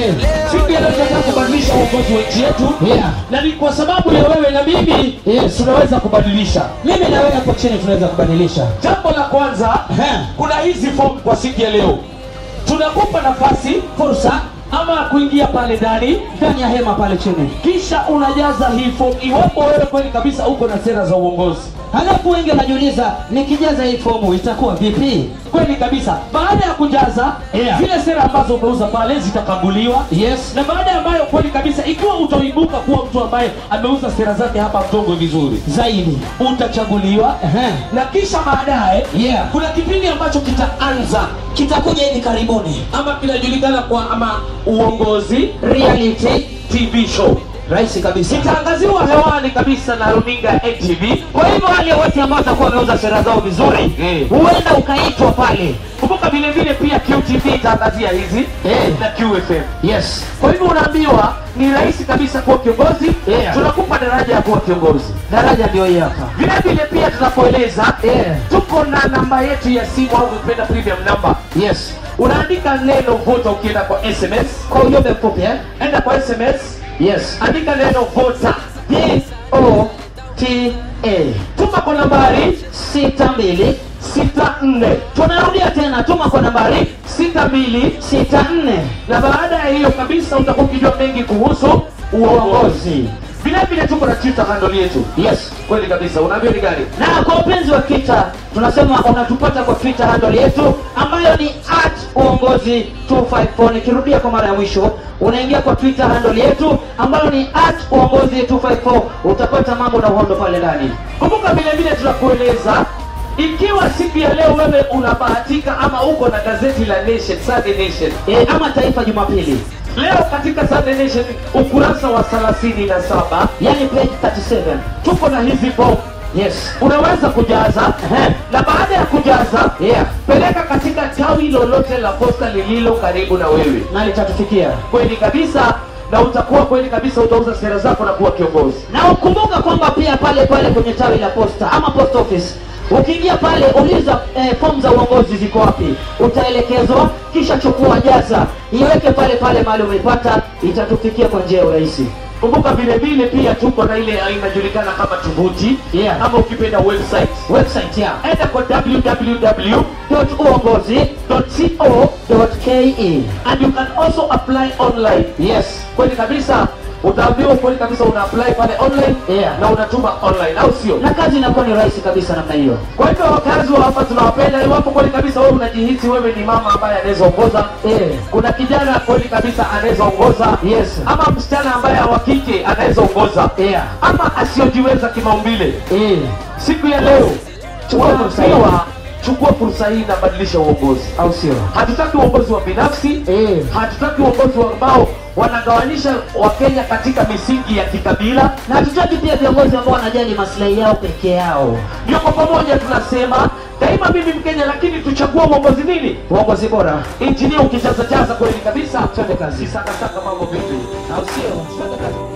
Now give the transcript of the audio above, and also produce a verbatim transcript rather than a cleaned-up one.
Siku ya leo tunataka kubadilisha uongozi wa nchi yetu. Yeah. Na ni kwa sababu ya wewe na mimi, Yes. tunaweza kubadilisha. Mimi na wewe hapo chini tunaweza kubadilisha. Jambo la kwanza, Ehe. kuna hizi form kwa siku ya leo. Tunakupa nafasi, Fursa ama kuingia pale ndani, ndani ya hema pale chini. kisha unajaza hii form iwapo wewe kweli kabisa uko na sera za uongozi. Halafu wengi wanajiuliza nikijaza hii fomu itakuwa vipi? Kweli kabisa. Baada ya kujaza, Yeah. zile sera ambazo umeuza pale zitakaguliwa. Yes. Na baada ambayo kweli kabisa, ikiwa utaibuka kuwa mtu ambaye ameuza sera zake hapa Mtongwe vizuri Zaidi. utachaguliwa. Ehe. Na kisha baadaye, Yeah. kuna kipindi ambacho kitaanza Kitakuja hivi karibuni. ama kinajulikana kwa ama uongozi Reality T V show. rahisi kabisa. Itaangaziwa hewani kabisa na runinga ya N T V. Kwa hivyo wale wote ambao watakuwa wameuza sera zao vizuri, Eh. huenda ukaitwa pale. Kumbuka vile vile pia Q T V itaangazia hizi Eh. na Q F M. Yes. Kwa hivyo unaambiwa ni rahisi kabisa kuwa kiongozi. Yeah. Tunakupa daraja ya kuwa kiongozi. Daraja ndio hii hapa. Vile vile pia tunapoeleza, Yeah. tuko na namba yetu ya simu au ukipenda premium number. Yes. Unaandika neno VOTA ukienda kwa S M S. Kwa ujumbe mfupi eh? Enda kwa S M S, Yes. andika neno VOTA. P O T A. Tuma kwa nambari Sita mbili. sita nne Tunarudia tena, tuma kwa nambari sita mbili, sita nne. na baada ya hiyo kabisa utakuwa ukijua mengi kuhusu uongozi. Vile vile tuko na Twitter handle yetu. Yes. Kweli kabisa. Unaambia ni gani? Na kwa upenzi wa Twitter, tunasema unatupata kwa Twitter handle yetu ambayo ni at uongozi mbili tano nne. Nikirudia kwa mara ya mwisho, unaingia kwa Twitter handle yetu ambayo ni at uongozi mbili tano nne. Utapata mambo na uhondo pale ndani. Kumbuka vile vile tunakueleza, ikiwa siku ya leo wewe unabahatika ama uko na gazeti la Nation, Sunday Nation. E, ama Taifa Jumapili. Leo katika Sunday Nation ukurasa wa thelathini na saba, Yani page thirty-seven. tuko na hizi form. Yes. Unaweza kujaza. Ehe. Na baada ya kujaza, Yeah. peleka katika tawi lolote la posta lililo karibu na wewe. Na litatufikia. Kweli kabisa, na utakuwa kweli kabisa utauza sera zako na kuwa kiongozi. Na ukumbuka kwamba pia pale pale kwenye tawi la posta ama post office, ukiingia pale uliza eh, fomu za uongozi ziko wapi, utaelekezwa, kisha chukua, jaza, iweke pale pale mahali umeipata, itatufikia kwa njia ya urahisi. Kumbuka vile vile pia tuko na ile inajulikana kama tovuti. Yeah. Ama ukipenda website. Website ya Enda kwa w w w dot uongozi dot co dot ke. and you can also apply online. Yes. Kweli kabisa, utaambiwa kweli kabisa una apply pale online. Yeah. Na unatuma online, au sio? Na kazi inakuwa ni rahisi kabisa namna hiyo. Kwa hivyo wakazi wa hapa tunawapenda. Iwapo kweli kabisa wewe unajihisi wewe ni mama ambaye anaweza ongoza, Eh. kuna kijana kweli kabisa anaweza ongoza, Yes. ama msichana ambaye wa kike anaweza ongoza, Yeah. ama asiyojiweza kimaumbile, Eh. siku ya leo Chukua fursa hii. unaambiwa, chukua fursa hii na badilisha uongozi. Au sio? Hatutaki uongozi wa binafsi. Eh. Hatutaki uongozi wa ambao wanagawanisha Wakenya katika misingi ya kikabila. Na hatutaki pia viongozi ambao wanajali maslahi yao peke yao. Ndio kwa pamoja tunasema daima mimi Mkenya, lakini tuchague uongozi nini? Uongozi bora. Injinia ukijaza jaza kweli kabisa. Twende kazi. Saka saka mambo vipi? Au sio? Twende kazi.